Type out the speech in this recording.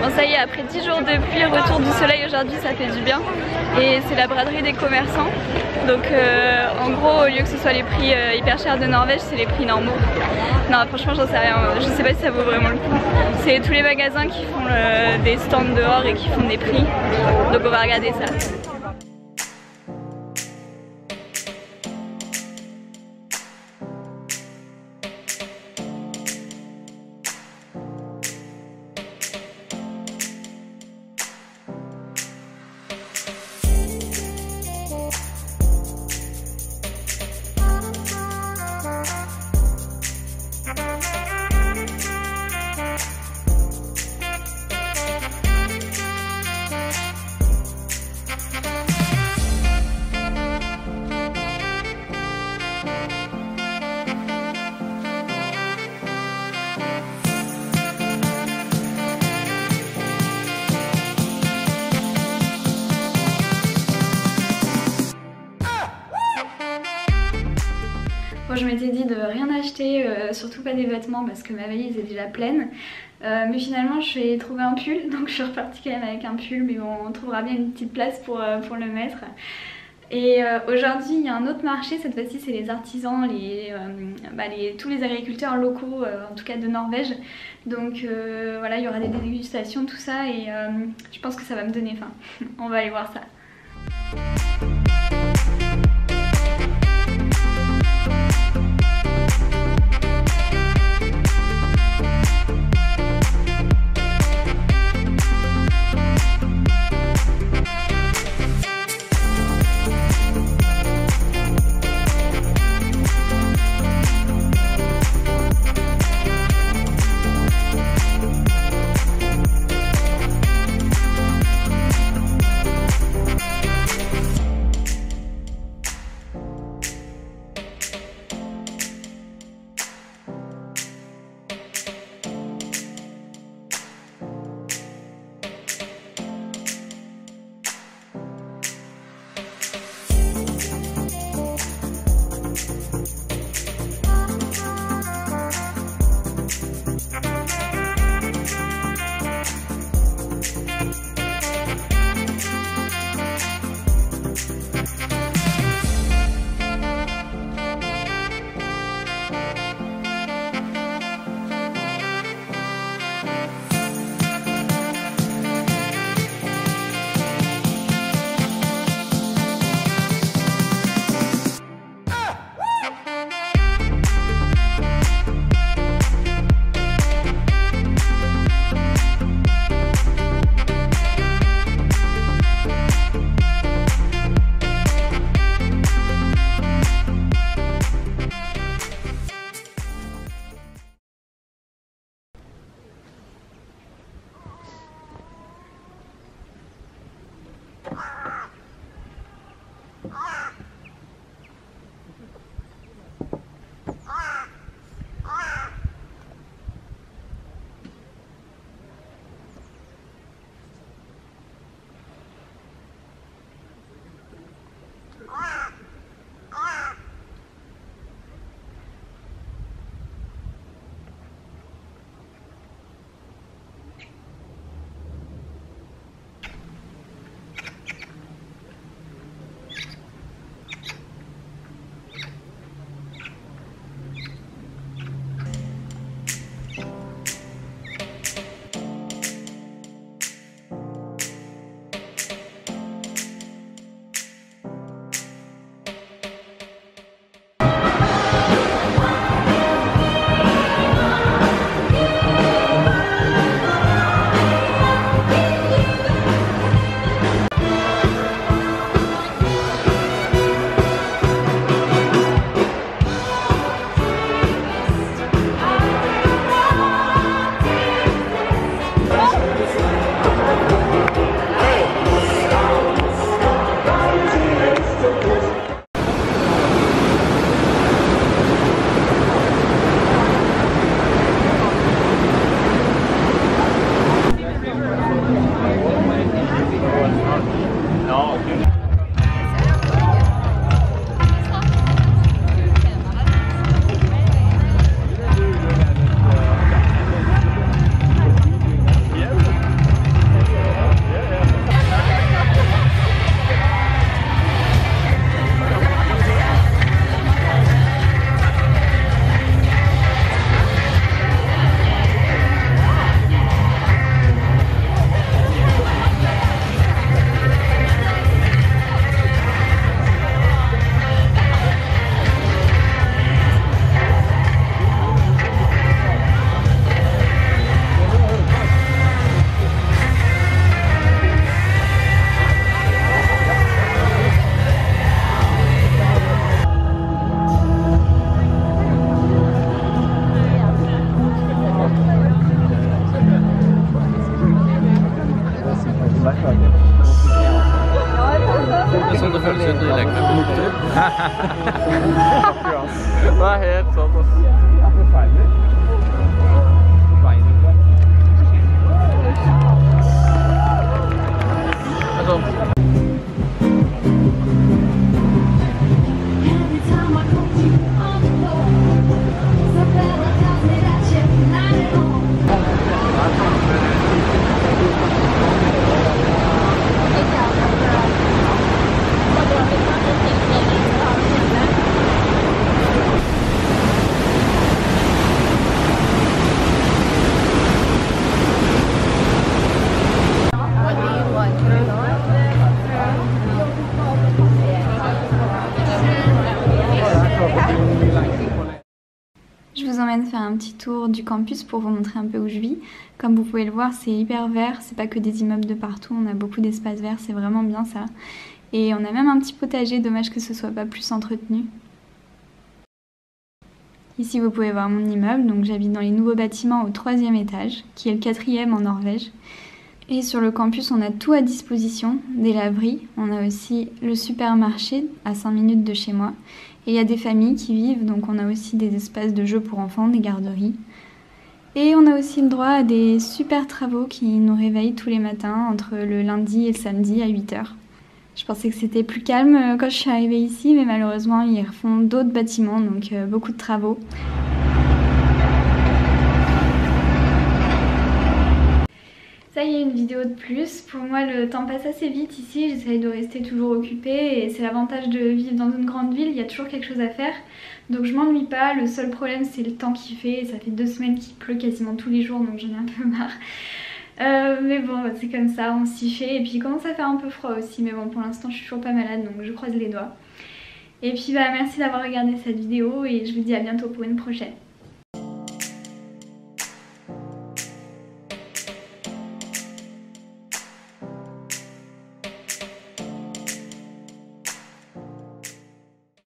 Bon ça y est, après 10 jours de pluie, retour du soleil aujourd'hui, ça fait du bien. Et c'est la braderie des commerçants. Donc en gros, au lieu que ce soit les prix hyper chers de Norvège, c'est les prix normaux. Non franchement j'en sais rien, je sais pas si ça vaut vraiment le coup. C'est tous les magasins qui font des stands dehors et qui font des prix. Donc on va regarder ça. Bon, je m'étais dit de rien acheter, surtout pas des vêtements parce que ma valise est déjà pleine. Mais finalement je vais trouver un pull, donc je suis repartie quand même avec un pull, mais bon, on trouvera bien une petite place pour le mettre. Et aujourd'hui il y a un autre marché, cette fois-ci c'est les artisans, tous les agriculteurs locaux, en tout cas de Norvège. Donc voilà, il y aura des dégustations, tout ça, et je pense que ça va me donner faim. On va aller voir ça. Zonder vullen zit lekker. Waar het zonder. Je vous emmène faire un petit tour du campus pour vous montrer un peu où je vis. Comme vous pouvez le voir, c'est hyper vert, c'est pas que des immeubles de partout, on a beaucoup d'espaces verts, c'est vraiment bien ça. Et on a même un petit potager, dommage que ce soit pas plus entretenu. Ici vous pouvez voir mon immeuble, donc j'habite dans les nouveaux bâtiments au 3e étage, qui est le 4e en Norvège. Et sur le campus on a tout à disposition, des laveries, on a aussi le supermarché à 5 minutes de chez moi. Et il y a des familles qui vivent, donc on a aussi des espaces de jeux pour enfants, des garderies. Et on a aussi le droit à des super travaux qui nous réveillent tous les matins entre le lundi et le samedi à 8 h. Je pensais que c'était plus calme quand je suis arrivée ici, mais malheureusement ils refont d'autres bâtiments, donc beaucoup de travaux. Ça y est, une vidéo de plus. Pour moi le temps passe assez vite ici, j'essaye de rester toujours occupée et c'est l'avantage de vivre dans une grande ville, il y a toujours quelque chose à faire. Donc je m'ennuie pas, le seul problème c'est le temps qu'il fait, ça fait 2 semaines qu'il pleut quasiment tous les jours donc j'en ai un peu marre. Mais bon c'est comme ça, on s'y fait et puis il commence à faire un peu froid aussi, mais bon pour l'instant je suis toujours pas malade donc je croise les doigts. Et puis bah merci d'avoir regardé cette vidéo et je vous dis à bientôt pour une prochaine.